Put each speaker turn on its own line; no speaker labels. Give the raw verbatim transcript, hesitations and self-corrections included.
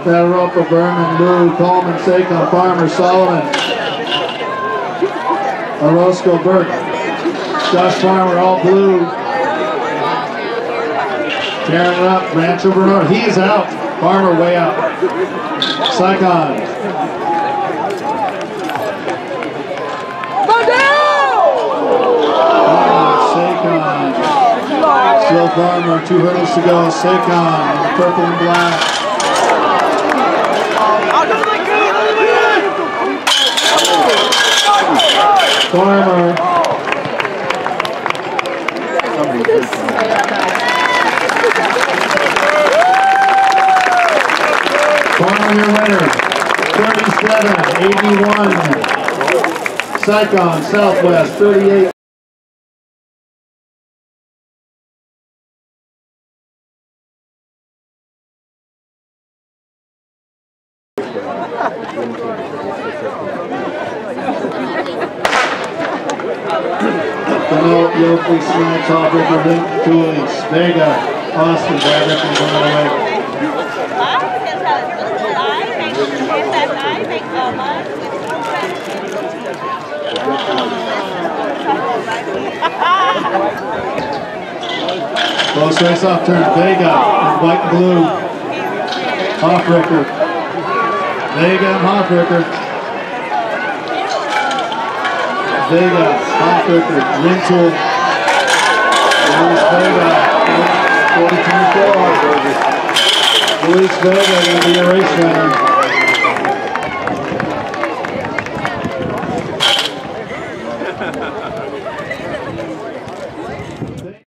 Tataropa, Berman, Lou, Coleman, Sakon, Farmer, Solomon, Orozco, Burke, Josh Farmer, all blue. Tearing it up, Rancho Bernard, he is out. Farmer way out. Sakon. Sakon. Still Farmer, two hurdles to go. Sakon, purple and black. Farmer. Farmer, your winner. thirty-seven eighty-one. Sakon, Southwest, thirty-eight. Canal, Yoakley, Smile, Top River, Link, Coolings, Vega, Austin, Bad River, and going away. Close race off turn, Vega and white and blue. Hoffricker. Vega and Hoffricker. Vega, Hoffricker, Rintoul, Luis Vega, forty twenty-four. Luis Vega will be a race winner. Ha ha ha.